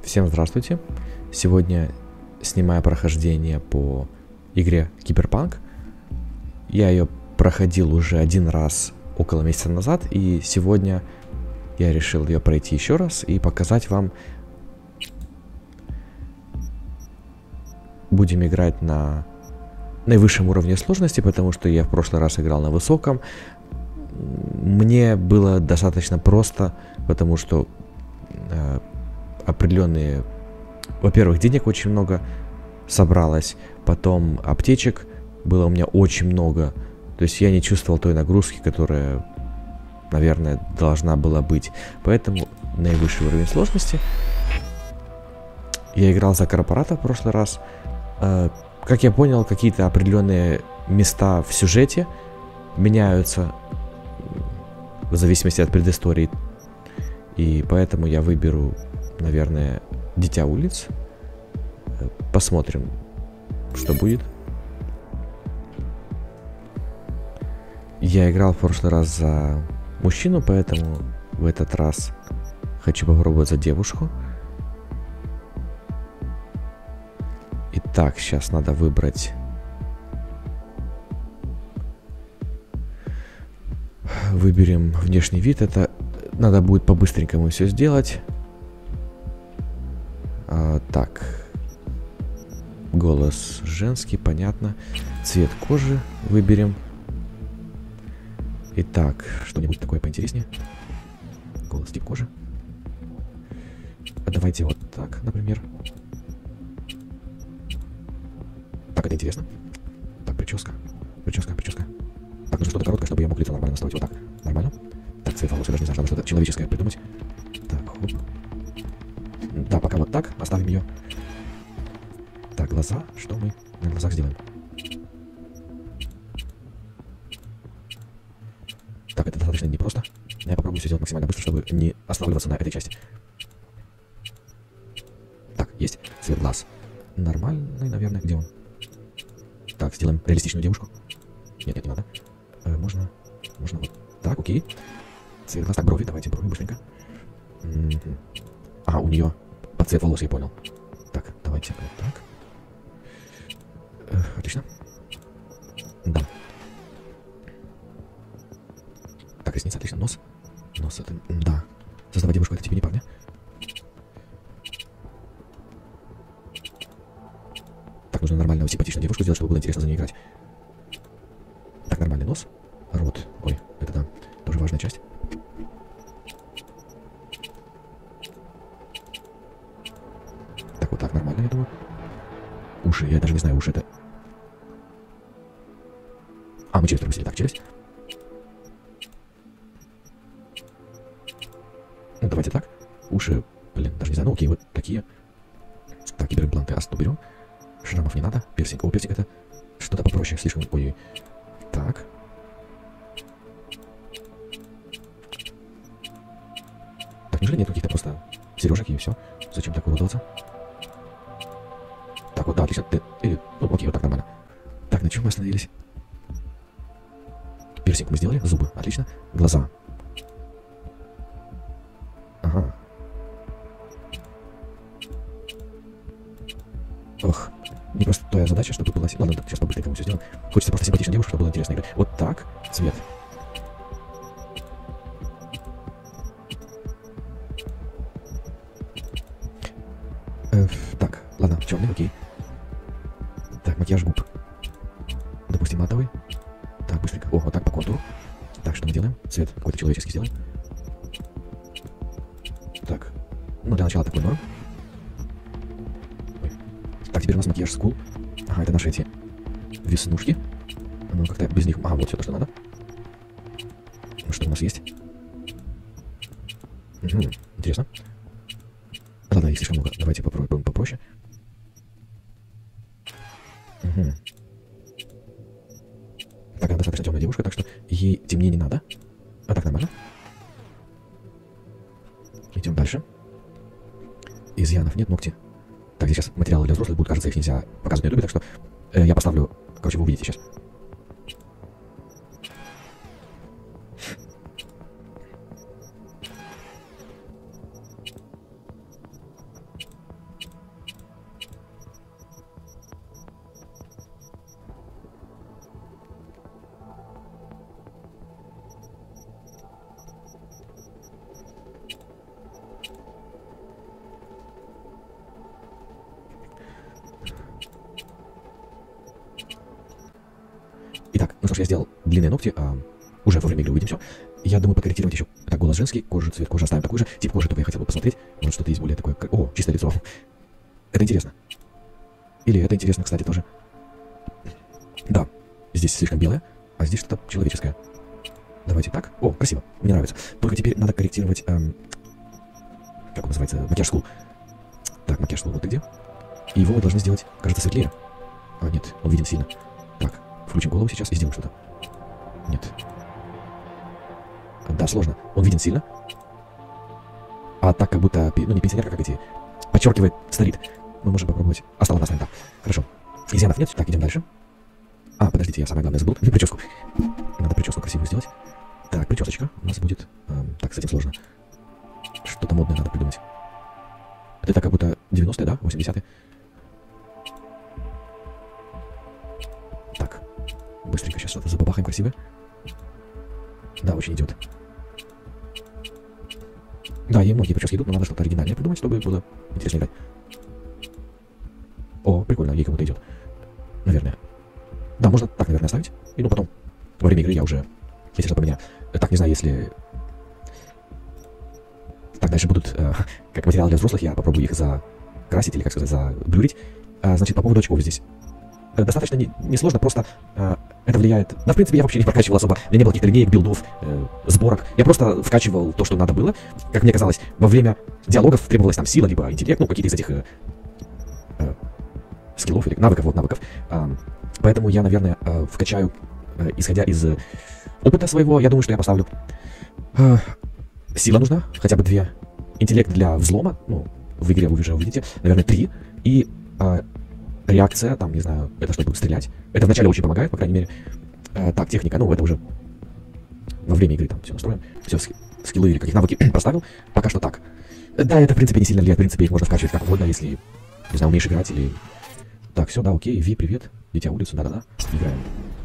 Всем здравствуйте! Сегодня снимаю прохождение по игре Киберпанк. Я ее проходил уже один раз около месяца назад, и сегодня я решил ее пройти еще раз и показать вам. Будем играть на наивысшем уровне сложности, потому что я в прошлый раз играл на высоком. Мне было достаточно просто, потому что определенные... Во-первых, денег очень много собралось, потом аптечек было у меня очень много. То есть я не чувствовал той нагрузки, которая, наверное, должна была быть. Поэтому наивысший уровень сложности. Я играл за корпората в прошлый раз. Как я понял, какие-то определенные места в сюжете меняются в зависимости от предыстории. И поэтому я выберу, наверное, Дитя улиц. Посмотрим, что будет. Я играл в прошлый раз за мужчину, поэтому в этот раз хочу попробовать за девушку. Итак, сейчас надо выбрать. Выберем внешний вид. Это надо будет по-быстренькому все сделать. Так. Голос женский, понятно. Цвет кожи выберем. Итак, что-нибудь такое поинтереснее. Голос, тип кожи. Давайте вот так, например. Так, это интересно. Так, прическа. Прическа. Так, нужно что-то короткое, чтобы я мог лицо нормально настроить. Вот так. Нормально. Так, цвет волос, я даже не знаю, надо что-то человеческое придумать. Так, хоп. Да, пока вот так. Оставим ее. Так, глаза. Что мы на глазах сделаем? Так, это достаточно непросто. Но я попробую все сделать максимально быстро, чтобы не останавливаться на этой части. Так, есть. Цвет глаз. Нормальный, наверное. Где он? Так, сделаем реалистичную девушку. Нет, не надо. Можно вот так, окей. Цвет глаз. Так, брови. Давайте брови быстренько. А, у нее под цвет волос, я понял. Так, давайте вот так. Отлично. Да. Так, ресницы, отлично. Нос. Нос это... Да. Создавать девушку, это тебе не парня. Так, нужно нормальную, симпатичную девушку сделать, чтобы было интересно за ней играть. Так, нормальный нос. Рот. Ой, это да. Тоже важная часть. Так, вот так, нормально, я думаю. Уши, я даже не знаю, уши это... А, мы челюсть пропустили. Так, челюсть. Ну, давайте так. Уши, блин, даже не знаю, ну окей, вот такие. Так, киберимпланты уберем. Шрамов не надо. Пирсинг. О, пирсинг это что-то попроще, слишком... Ой-ой. Так. Так, неужели нет каких-то просто сережек и все? Зачем так уродоваться? Так, вот, да, отлично. Ну, окей, вот так нормально. Так, на чем мы остановились? Пирсинг мы сделали. Зубы. Отлично. Глаза. Ага. Ох. Непростая задача, чтобы была... Ладно, сейчас по-быстренькому все сделаем. Хочется просто симпатичную девушку, чтобы было интересно играть. Вот так. Цвет. Так, ладно, черный, окей. Так, макияж губ. Допустим, матовый. Так, быстренько. О, вот так по контуру. Так, что мы делаем? Цвет какой-то человеческий сделаем. Так. Ну, для начала такой норм. Ой. Так, теперь у нас макияж скул. Ага, это наши эти веснушки. Ну, как-то без них... Ага, вот все то, что надо. Ну, что у нас есть? Угу, интересно. Ладно, их слишком много. Давайте попробуем попроще. Угу. Так, она достаточно темная девушка, так что ей темнее не надо. А так нормально. Идем дальше. Изъянов нет, ногти. Так, здесь сейчас материалы для взрослых будут, кажется, их нельзя показывать на ютубе, так что я поставлю... Короче, вы увидите сейчас. что я сделал длинные ногти, уже во время игры увидим все. Я думаю подкорректировать еще. Так, голос женский, кожа, цвет кожи оставим такой же. Тип кожи только я хотел бы посмотреть. Может что-то есть более такое. О, чистое лицо. Это интересно. Или это интересно, кстати, тоже. Да, здесь слишком белое, а здесь что-то человеческое. Давайте так. О, красиво, мне нравится. Только теперь надо корректировать, как он называется, макияж скул. Так, макияж скул, вот ты где? И его мы должны сделать, кажется, светлее. А, нет, он виден сильно. Так, включим голову сейчас и сделаем что-то. Нет. Да, сложно. Он виден сильно. А так как будто, ну не пенсионерка, как эти, подчеркивает, старит. Мы можем попробовать. Осталось нас, да. Хорошо. Изъянов нет, так, идем дальше. А, подождите, я самое главное забыл. Прическу. Надо прическу красивую сделать. Так, причесочка у нас будет. Так, с этим сложно. Что-то модное надо придумать. Это как будто 90-е, да? 80-е. Так. Быстренько сейчас что-то забабахаем красивое. Да, очень идет. Да, ей многие прически идут, но надо что-то оригинальное придумать, чтобы было интересно играть. О, прикольно, ей кому-то идет. Наверное. Да, можно так, наверное, оставить. И ну потом, во время игры я уже, если что, поменяю. Так, не знаю, если... Так, дальше будут, как материалы для взрослых, я попробую их закрасить, или, как сказать, заблюрить. Значит, по поводу очков здесь. Достаточно несложно, просто это влияет... Да, в принципе, я вообще не прокачивал особо. У меня не было каких-то линеек, билдов, сборок. Я просто вкачивал то, что надо было. Как мне казалось, во время диалогов требовалась там сила, либо интеллект, ну, какие-то из этих скиллов или навыков, вот навыков. Поэтому я, наверное, вкачаю, исходя из опыта своего, я думаю, что я поставлю. Сила нужна, хотя бы 2. Интеллект для взлома, ну, в игре вы уже увидите, наверное, 3. И реакция, там, не знаю, это чтобы стрелять. Это вначале очень помогает, по крайней мере. Так, техника, ну, это уже во время игры там все настроим. Все, скиллы или каких навыки поставил. Пока что так. Да, это, в принципе, не сильно влияет. В принципе, их можно вкачивать как угодно, если, не знаю, умеешь играть или... Так, все, да, окей. Ви, привет. Дитя улицу, да-да-да. Играем.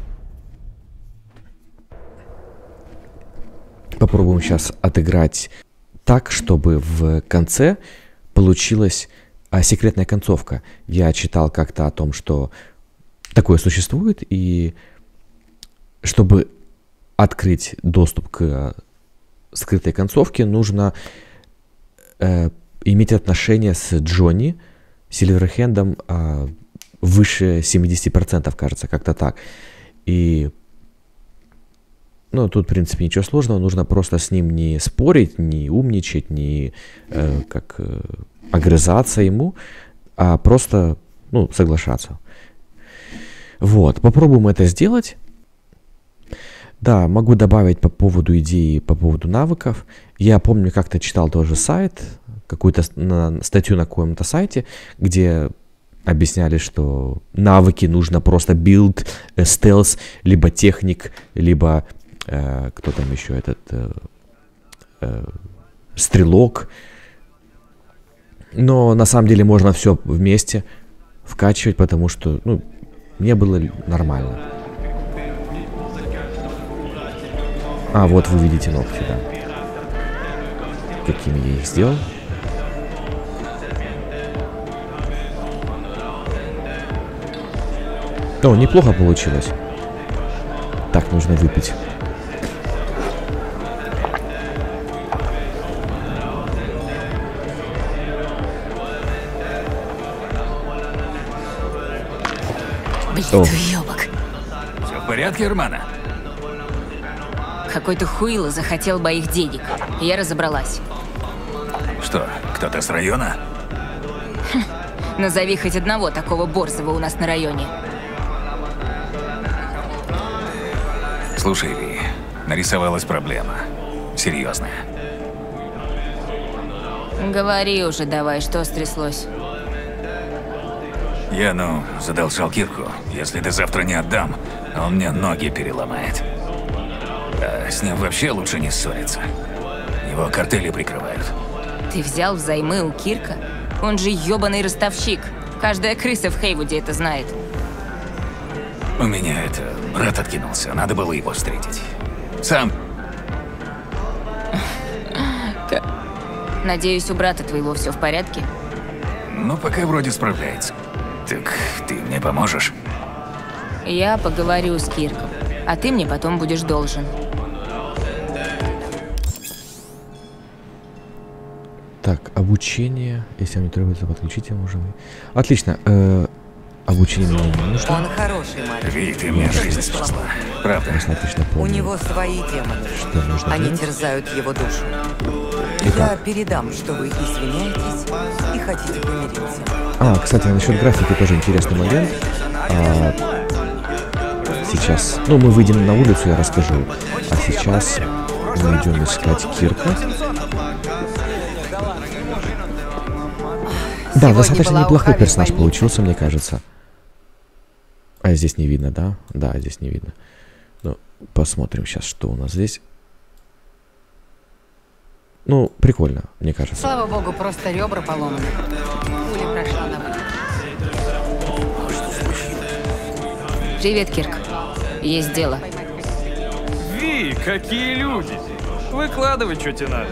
Попробуем сейчас отыграть так, чтобы в конце получилась секретная концовка. Я читал как-то о том, что такое существует, и чтобы открыть доступ к скрытой концовке, нужно иметь отношение с Джонни Сильверхендом выше 70%, кажется, как-то так. И, ну, тут, в принципе, ничего сложного, нужно просто с ним не спорить, не умничать, не огрызаться ему, а просто, ну, соглашаться. Вот, попробуем это сделать. Да, могу добавить по поводу идеи, по поводу навыков. Я помню, как-то читал тоже сайт, какую-то статью на каком-то сайте, где объясняли, что навыки нужно просто билд, стелс, либо техник, либо кто там еще этот стрелок. Но на самом деле можно все вместе вкачивать, потому что, ну, мне было нормально. А, вот вы видите ногти, да. Какими я их сделал. О, неплохо получилось. Так, нужно выпить. Блин, уёбок. Все в порядке, Романа? Какой-то хуило захотел моих денег. Я разобралась. Что, кто-то с района? Назови хоть одного такого борзого у нас на районе. Слушай, Ви, нарисовалась проблема. Серьезная. Говори уже давай, что стряслось. Я, задолжал Кирку. Если до завтра не отдам, он мне ноги переломает. А с ним вообще лучше не ссориться. Его картели прикрывают. Ты взял взаймы у Кирка? Он же ёбаный ростовщик. Каждая крыса в Хейвуде это знает. У меня брат откинулся. Надо было его встретить. Сам. Надеюсь, у брата твоего все в порядке? Ну, пока вроде справляется. Так ты мне поможешь? Я поговорю с Кирком. А ты мне потом будешь должен. Так, обучение. Если мне требуется подключить, я можем. Отлично. Обучение мне не нужно. Он хороший мальчик. Ви, ты мне жизнь спасла. Правда. Если отлично У помню, него свои демоны. что нужно Они делать. терзают его душу. Я Итак. передам, что вы извиняетесь и хотите помириться. Кстати, насчет графики тоже интересный момент. Сейчас, ну, мы выйдем на улицу, я расскажу. А сейчас мы идем искать Кирка. Да, достаточно была у неплохой Хави персонаж больница. получился, мне кажется. А здесь не видно, да? Да, здесь не видно. Ну, посмотрим сейчас, что у нас здесь. Ну, прикольно, мне кажется. Слава богу, просто ребра поломаны. Пуля прошла на выход. Привет, Кирк. Есть дело. Ви, какие люди! Выкладывай, что тебе надо.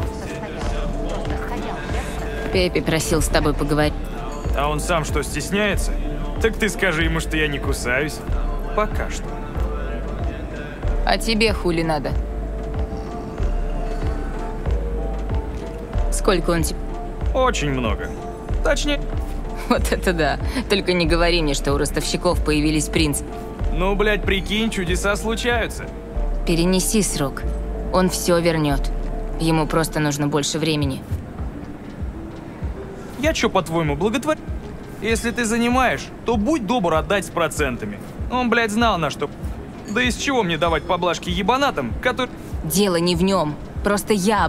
Пеппи просил с тобой поговорить. А он сам что, стесняется? Так ты скажи ему, что я не кусаюсь. Пока что. А тебе хули надо? Сколько он тебе? Очень много. Точнее, Вот это да. Только не говори мне, что у ростовщиков появились принцы. ну, блядь, прикинь, чудеса случаются. Перенеси срок. Он все вернет. Ему просто нужно больше времени. Я чё, по-твоему, благотворитель? Если ты занимаешь, то будь добр отдать с процентами. Он, блядь, знал на что. Да из чего мне давать поблажки ебанатам, которые... Дело не в нем. Просто я...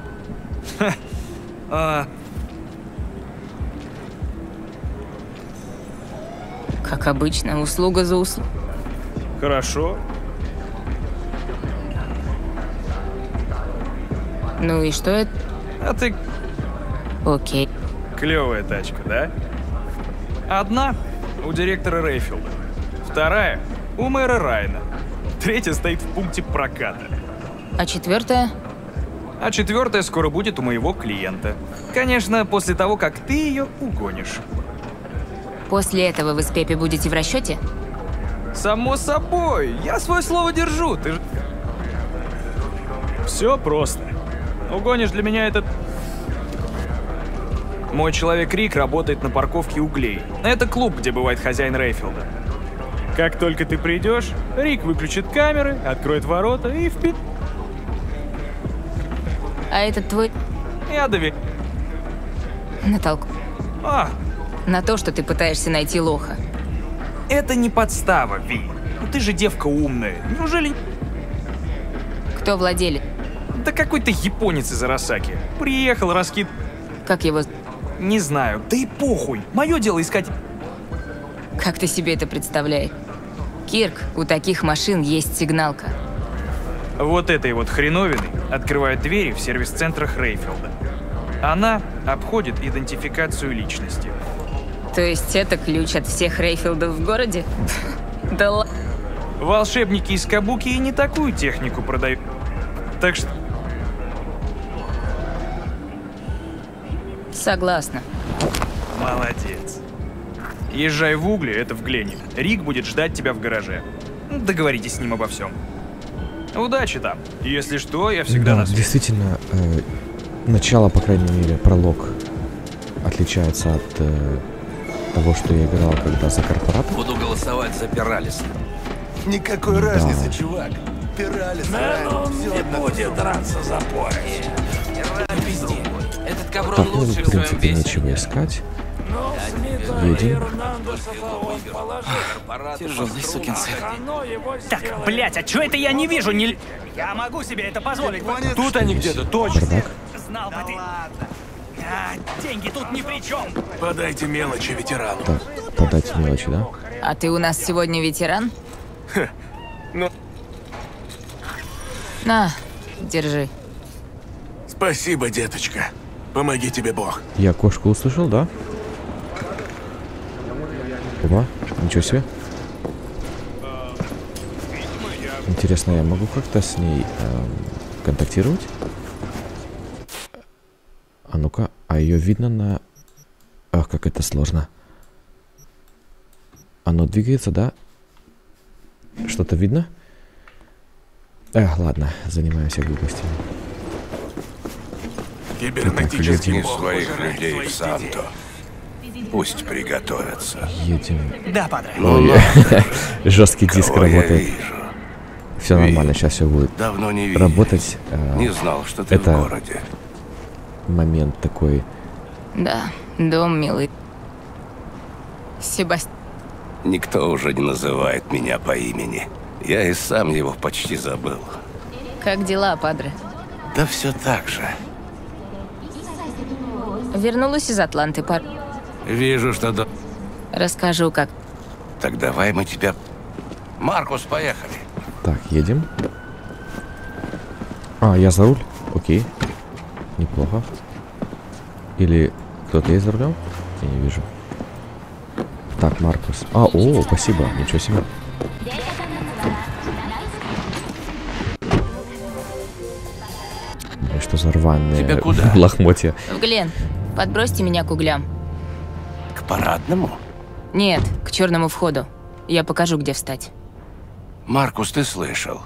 Как обычно, услуга за услугу. Хорошо. Ну и что это? А ты Окей. клевая тачка, да? Одна у директора Рейфилда, вторая у мэра Райна, третья стоит в пункте проката, А четвертое? а четвертая скоро будет у моего клиента. Конечно, после того, как ты ее угонишь. После этого вы с Пеппи будете в расчете? Само собой, я свое слово держу, ты же... Все просто. Угонишь для меня этот... Мой человек Рик работает на парковке углей. Это клуб, где бывает хозяин Рейфилда. Как только ты придешь, Рик выключит камеры, откроет ворота и впит... А этот твой... Я доверю. Натолку. На то, что ты пытаешься найти лоха. Это не подстава, Ви. Ну ты же девка умная. Неужели... Кто владелец? Да какой-то японец из Арасаки. Приехал, раскид... Как его... Не знаю, да и похуй. Мое дело искать... Как ты себе это представляешь? Кирк, у таких машин есть сигналка. Вот этой вот хреновиной открывают двери в сервис-центрах Рейфилда. Она обходит идентификацию личности. То есть это ключ от всех Рейфилдов в городе? Да ладно. Волшебники из Кабуки и не такую технику продают. Так что... Согласна. Молодец. Езжай в Угли, это в Глене. Рик будет ждать тебя в гараже. Договоритесь с ним обо всем. Удачи там. Если что, я всегда Да, на связи. действительно, начало, по крайней мере, пролог отличается от того, что я играл, когда за корпорат. Буду голосовать за Пиралиса. Никакой Да. разницы, чувак. Пиралис, Не будет драться за пояс. Этот каброн Так, ну, лучший в в своем принципе, весе. нечего искать. Едем. Тяжелый сукин сын. Так, блять, а чё это я не вижу? Не... Я могу себе это позволить. Тут они где-то, точно. Бардак. Знал бы ты. Деньги тут ни при чем. Подайте мелочи ветерану. Так, подать мелочи, да? А ты у нас сегодня ветеран? Ну, На, держи. спасибо, деточка. Помоги тебе Бог. Я кошку услышал, да? Опа, ничего себе. Интересно, я могу как-то с ней контактировать? А ну-ка, а ее видно на... Ах, как это сложно. Оно двигается, да? Что-то видно? Эх, ладно, занимаемся глупостями. Кибернетический Веди бог своих пожирает людей твои в Санту. Пусть приготовятся. Едем. Да, падре. Ну, Ой, жесткий диск кого я работает. вижу. Все нормально, сейчас все будет Давно не виделись. работать. Не знал, что ты это- в городе. Момент такой. Да, дом милый. Себастьян. Никто уже не называет меня по имени. Я и сам его почти забыл. Как дела, падре? Да все так же. Вернулась из Атланты, пар. Вижу, что... Расскажу, как. Так давай мы тебя... Маркус, поехали. Так, едем. А, я за руль? Окей. Неплохо. Или кто-то есть за рулем? Я не вижу. Так, Маркус. А, о, спасибо. Ничего себе. Ой, что за рваные Тебе куда? лохмотья. В Глен. Подбросьте меня к углям. К парадному? Нет, к черному входу. Я покажу, где встать. Маркус, ты слышал?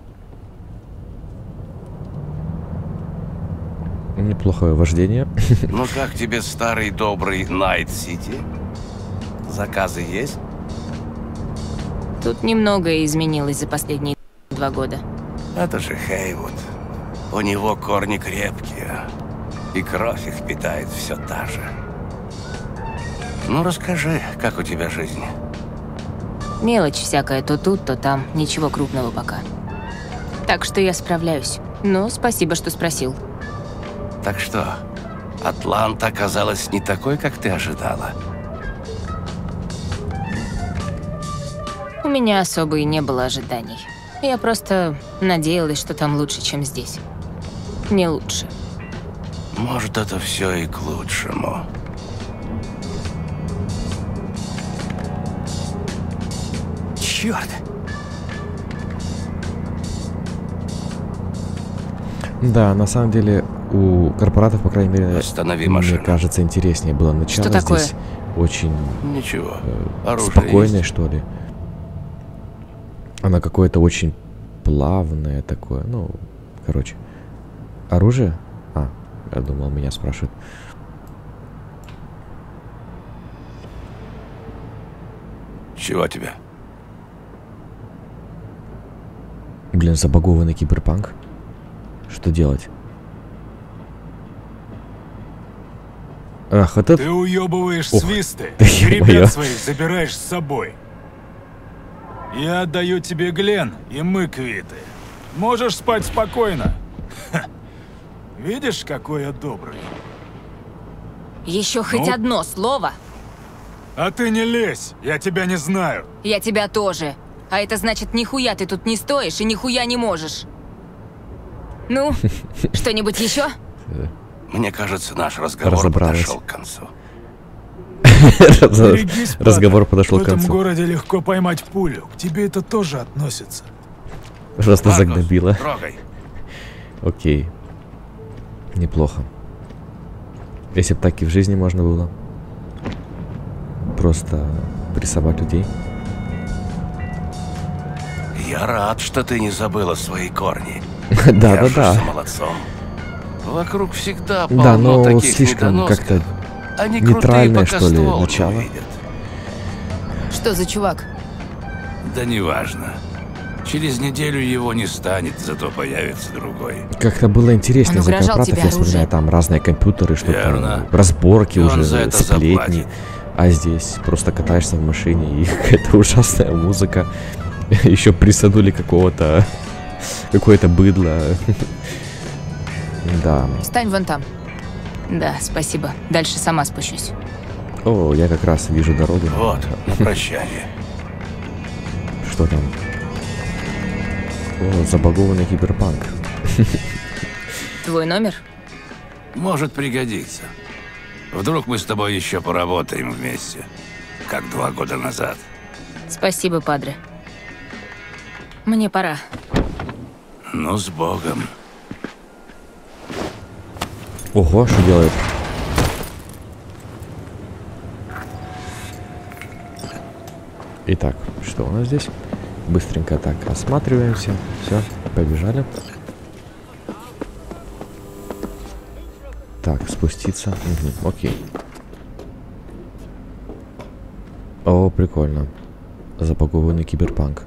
Неплохое вождение. Ну как тебе старый добрый Найт-Сити? Заказы есть? Тут немногое изменилось за последние 2 года. Это же Хейвуд. У него корни крепкие. И кровь их питает все та же. Ну расскажи, как у тебя жизнь? Мелочь всякая, то тут, то там. Ничего крупного пока. Так что я справляюсь. Но спасибо, что спросил. Так что, Атланта оказалась не такой, как ты ожидала? У меня особо и не было ожиданий. Я просто надеялась, что там лучше, чем здесь. Не лучше. Может, это все и к лучшему. Черт! Да, на самом деле у корпоратов, по крайней мере, Останови мне машину. кажется, интереснее было начало. Что такое? Здесь очень Ничего. Оружие спокойное, есть? что ли. Она какое-то очень плавное такое. Ну, короче. Оружие? А, я думал, меня спрашивают. Чего тебе? Блин, забагованный киберпанк. Что делать? Ах, вот это... Ты уебываешь Ох, свисты, да и ё-моё. ребят своих забираешь с собой. Я отдаю тебе Глен, и мы квиты. Можешь спать спокойно. Ха. Видишь, какой я добрый? Еще хоть Ну? одно слово, А ты не лезь, я тебя не знаю. я тебя тоже. А это значит, нихуя ты тут не стоишь и нихуя не можешь. Ну, что-нибудь еще? Мне кажется, наш разговор Разобралась. подошел к концу. Берегись, Разговор падре. подошел к В этом концу. городе легко поймать пулю. К тебе это тоже относится. Просто Маркус, загнобило. трогай. Окей. Неплохо. Если бы так и в жизни можно было. Просто прессовать людей. Я рад, что ты не забыла свои корни. Да-да-да. Держишься молодцом. Вокруг всегда полно Да, но таких слишком недоносков. как-то Они крутые, нейтральное, пока что ли, ствол не начало. увидят. Что за чувак? Да неважно. Через неделю его не станет, зато появится другой. Как-то было интереснее Он за угрожал корпоратов, тебе я вспоминаю, оружием? там разные компьютеры, что-то, Верно. разборки И он уже, за это сплетни. заплатит. А здесь просто катаешься в машине, и какая-то ужасная музыка. Еще присадули какое-то быдло. Да. Встань вон там. Да, спасибо. Дальше сама спущусь. О, я как раз вижу дорогу. Вот, на прощание. Что там? О, забагованный киберпанк. Твой номер? Может пригодиться. Вдруг мы с тобой еще поработаем вместе, как 2 года назад. Спасибо, падре. Мне пора. Ну, с Богом. Ого, что делает? Итак, что у нас здесь? Быстренько так осматриваемся. Все. Побежали. Так, спуститься. Угу, окей. О, прикольно. Запакованный киберпанк.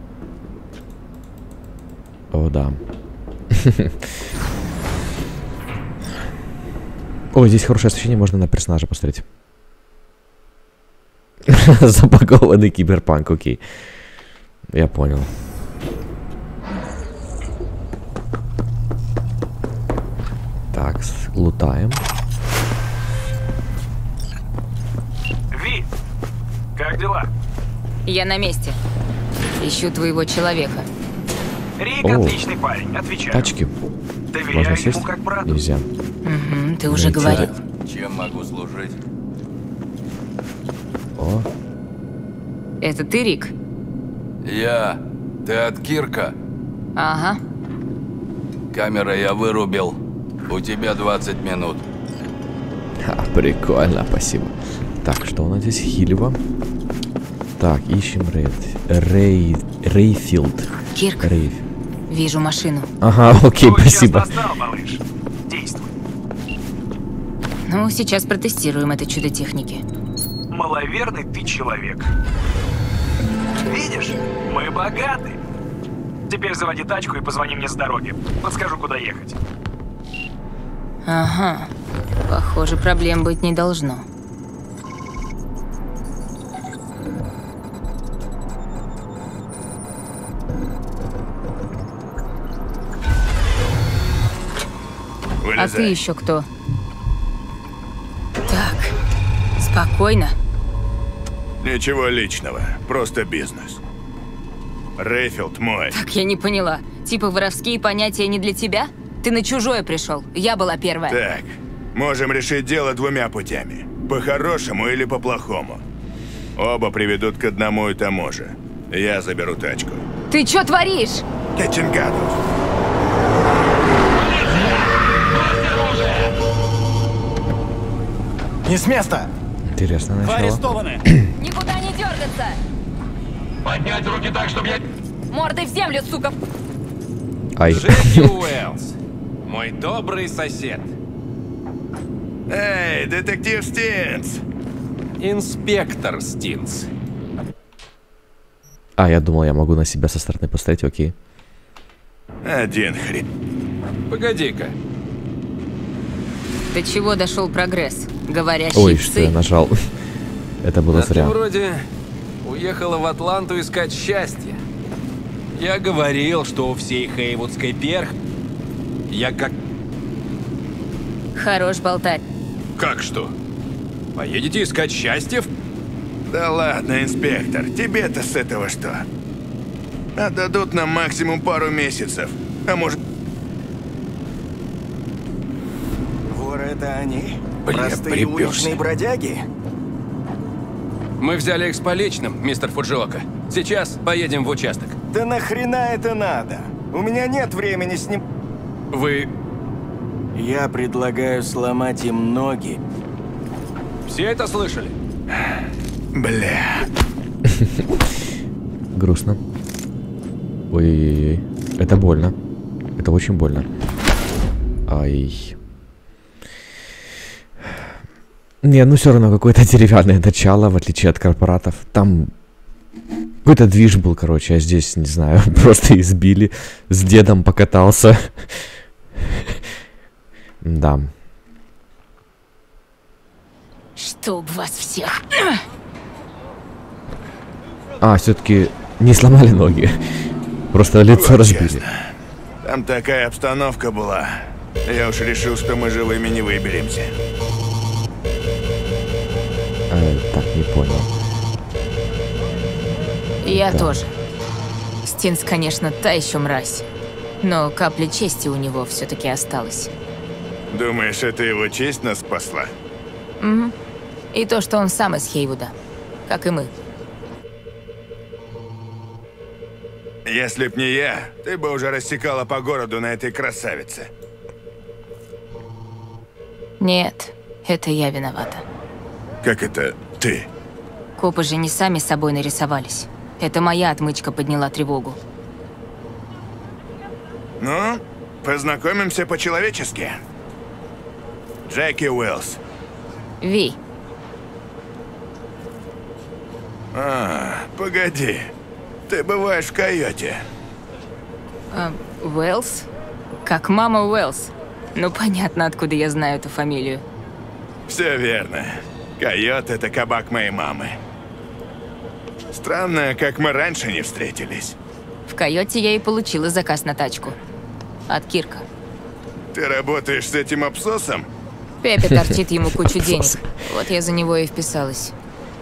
О, да. Ой, здесь хорошее освещение, можно на персонажа посмотреть. Запакованный киберпанк, окей. Я понял. Так, лутаем. Ви, как дела? Я на месте. Ищу твоего человека. Рик О, отличный парень, отвечаю. Тачки. Доверяю Можно ему сесть? как брату. Нельзя. Угу, ты уже Найти. говорил. Чем могу служить? О, Это ты, Рик? Я. Ты от Кирка? Ага. Камеры я вырубил. У тебя 20 минут. прикольно, спасибо. Так, что у нас здесь? Хилева. Так, ищем Рейфилд. Кирк, вижу машину. Ага, окей, Ну, спасибо. сейчас настал, малыш. Действуй. Ну, сейчас протестируем это чудо техники. Маловерный ты человек. Видишь, мы богаты. Теперь заводи тачку и позвони мне с дороги. Подскажу, куда ехать. Ага. Похоже, проблем быть не должно. А ты еще кто? Так, спокойно. Ничего личного, просто бизнес. Рейфилд мой. Так, я не поняла. Типа воровские понятия не для тебя? Ты на чужое пришел. Я была первая. Так, можем решить дело двумя путями. По-хорошему или по-плохому. Оба приведут к одному и тому же. Я заберу тачку. Ты что творишь? Кетчингадов. Не с места! Интересно Вы начало. арестованы! Никуда не дергаться! Поднять руки так, чтобы я... Мордой в землю, сука! Ай. Джеки Уэллс, мой добрый сосед. Эй, детектив Стинс! Инспектор Стинс. А, я думал, я могу на себя со стороны поставить, окей. Один хрен. Погоди-ка. До чего дошел прогресс? Говорящие Ой, псы. что я нажал. Это было А ты зря. вроде уехала в Атланту искать счастье. Я говорил, что у всей Хейвудской перх... Я как... Хорош болтать. Как что? Поедете искать счастье? Да ладно, инспектор, тебе-то с этого что? Отдадут нам максимум пару месяцев. А может... Воры это они? Бля, Простые припёрся. уличные бродяги? Мы взяли их с поличным, мистер Фуджиока. Сейчас поедем в участок. Да нахрена это надо? У меня нет времени с ним... Вы Я предлагаю сломать им ноги. все это слышали? Бля. Грустно. Ой-ой-ой. Это больно. Это очень больно. Ай. Не, ну все равно какое-то деревянное начало, в отличие от корпоратов. Там какой-то движ был, короче, а здесь, не знаю, просто избили. С дедом покатался. Да. Чтоб вас всех. А, все-таки не сломали ноги. Просто лицо Вот разбили. честно. Там такая обстановка была. Я уж решил, что мы живыми не выберемся. Так, не понял. Я Да. тоже. Стинс, конечно, та еще мразь. Но капля чести у него все-таки осталась. Думаешь, это его честь нас спасла? Угу. И то, что он сам из Хейвуда. Как и мы. Если б не я, ты бы уже рассекала по городу на этой красавице. Нет, это я виновата. Как это ты? Копы же не сами собой нарисовались. Это моя отмычка подняла тревогу. Ну, познакомимся по-человечески. Джеки Уэллс. Ви. Погоди. Ты бываешь в Койоте. Уэллс? Как мама Уэллс. Ну, понятно, откуда я знаю эту фамилию. Все верно. Койот — это кабак моей мамы. Странно, как мы раньше не встретились. В Койоте я и получила заказ на тачку. От Кирка. Ты работаешь с этим абсосом? Пепе торчит ему кучу денег. Вот я за него и вписалась.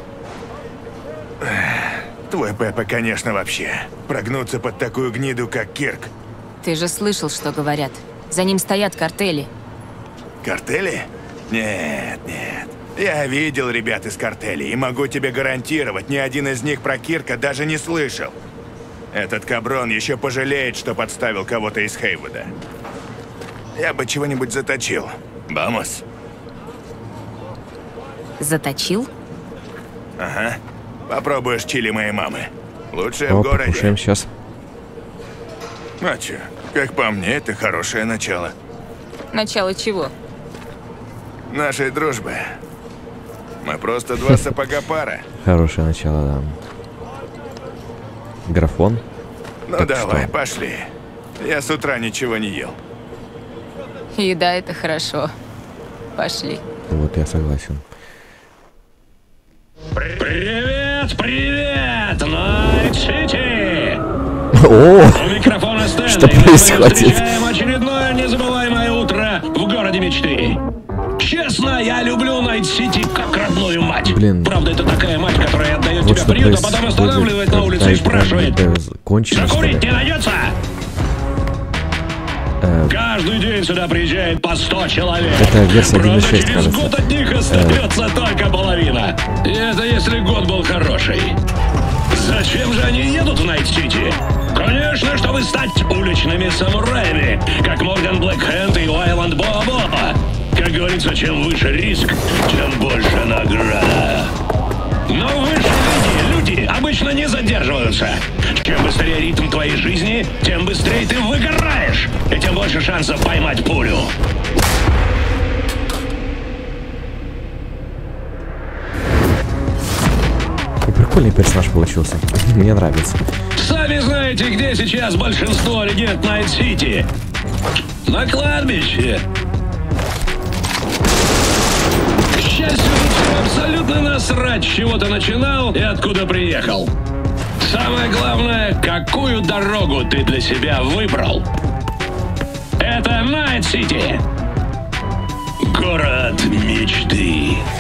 Твой Пепе, конечно, вообще. Прогнуться под такую гниду, как Кирк. Ты же слышал, что говорят. За ним стоят картели. Картели? Нет, нет. Я видел ребят из картелей и могу тебе гарантировать, ни один из них про Кирка даже не слышал. Этот каброн еще пожалеет, что подставил кого-то из Хейвуда. Я бы чего-нибудь заточил. Вамос. Заточил? Ага. Попробуешь чили моей мамы. Лучшее О, в городе. покушаем сейчас. А чё, как по мне, это хорошее начало. Начало чего? Нашей дружбы. Мы просто два сапога пара. Хорошее начало, да. Графон. Ну Так давай, что? пошли. Я с утра ничего не ел. Еда — это хорошо. Пошли. Вот я согласен. Привет, привет, Найт-Сити! О! У микрофона Стэнли. Что происходит? Встречаем очередное незабываемое утро в городе мечты. Честно, я люблю Найт-Сити как родную мать. Блин. Правда, это такая мать, которая отдает Вот тебя что приют, а потом останавливает на улице и спрашивает: кончено, что ли? закурить не найдется? Каждый день сюда приезжает по 100 человек. Это версия 1.6, Правда, через кажется. год от них остается только половина. И это если год был хороший. Зачем же они едут в Найт-Сити? Конечно, чтобы стать уличными самураями, как Морган Блэкхенд и Уайланд Боа-Боа. Как говорится, чем выше риск, тем больше награда. Но в высшей лиге люди обычно не задерживаются. Чем быстрее ритм твоей жизни, тем быстрее ты выгораешь, и тем больше шансов поймать пулю. Прикольный персонаж получился. Мне нравится. Сами знаете, где сейчас большинство легенд Найт-Сити? На кладбище. К счастью, тут всем абсолютно насрать, с чего ты начинал и откуда приехал. Самое главное, какую дорогу ты для себя выбрал. Это Найт-Сити. Город мечты.